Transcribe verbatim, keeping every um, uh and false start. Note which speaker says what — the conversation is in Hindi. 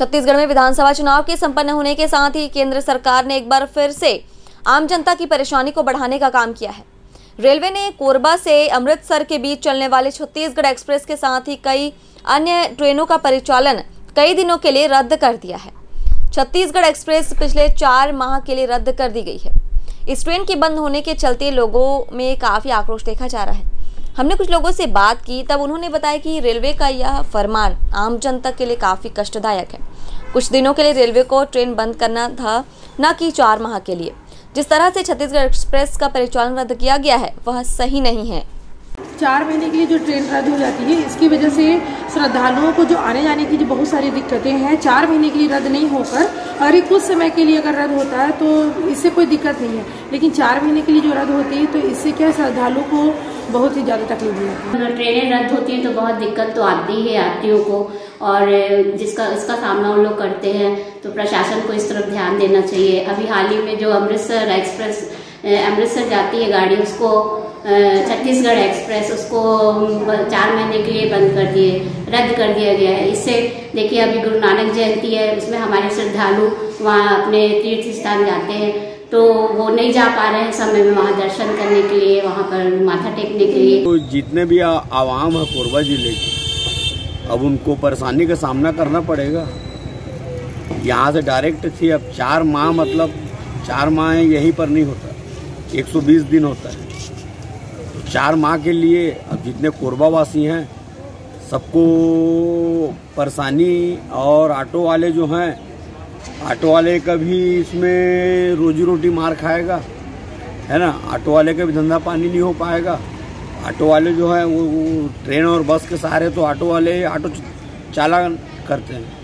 Speaker 1: छत्तीसगढ़ में विधानसभा चुनाव के संपन्न होने के साथ ही केंद्र सरकार ने एक बार फिर से आम जनता की परेशानी को बढ़ाने का काम किया है। रेलवे ने कोरबा से अमृतसर के बीच चलने वाले छत्तीसगढ़ एक्सप्रेस के साथ ही कई अन्य ट्रेनों का परिचालन कई दिनों के लिए रद्द कर दिया है। छत्तीसगढ़ एक्सप्रेस पिछले चार माह के लिए रद्द कर दी गई है। इस ट्रेन के बंद होने के चलते लोगों में काफ़ी आक्रोश देखा जा रहा है। हमने कुछ लोगों से बात की, तब उन्होंने बताया कि रेलवे का यह फरमान आम जनता के लिए काफ़ी कष्टदायक है। कुछ दिनों के लिए रेलवे को ट्रेन बंद करना था, न कि चार माह के लिए। जिस तरह से छत्तीसगढ़ एक्सप्रेस का परिचालन रद्द किया गया है वह सही नहीं है।
Speaker 2: चार महीने के लिए जो ट्रेन रद्द हो जाती है, इसकी वजह से श्रद्धालुओं को जो आने जाने की जो बहुत सारी दिक्कतें हैं, चार महीने के लिए रद्द नहीं होकर और एक कुछ समय के लिए अगर रद्द होता है तो इससे कोई दिक्कत नहीं है। लेकिन चार महीने के लिए जो रद्द होती है तो इससे क्या श्रद्धालुओं को बहुत ही ज़्यादा तकलीफ होती है।
Speaker 3: ट्रेनें रद्द होती हैं तो बहुत दिक्कत तो आती है यात्रियों को, और जिसका इसका सामना उन लोग करते हैं, तो प्रशासन को इस तरफ ध्यान देना चाहिए। अभी हाल ही में जो अमृतसर एक्सप्रेस अमृतसर जाती है गाड़ी, उसको छत्तीसगढ़ एक्सप्रेस उसको चार महीने के लिए बंद कर दिए रद्द कर दिया गया है। इससे देखिए अभी गुरु नानक जयंती है, उसमें हमारे श्रद्धालु वहाँ अपने तीर्थ स्थान जाते हैं, तो वो नहीं जा पा रहे हैं समय में वहाँ दर्शन करने के लिए, वहाँ पर माथा टेकने के लिए।
Speaker 4: तो जितने भी आवाम है कोरबा जिले की, अब उनको परेशानी का सामना करना पड़ेगा। यहाँ से डायरेक्ट थी, अब चार माह मतलब चार माह यहीं पर नहीं होता, एक सौ बीस दिन होता है। चार माह के लिए अब जितने कोरबा वासी हैं सबको परेशानी, और ऑटो वाले जो हैं, ऑटो वाले का भी इसमें रोजी रोटी मार खाएगा, है ना। ऑटो वाले का भी धंधा पानी नहीं हो पाएगा। ऑटो वाले जो है वो, वो ट्रेन और बस के सहारे तो ऑटो वाले ऑटो चालन करते हैं।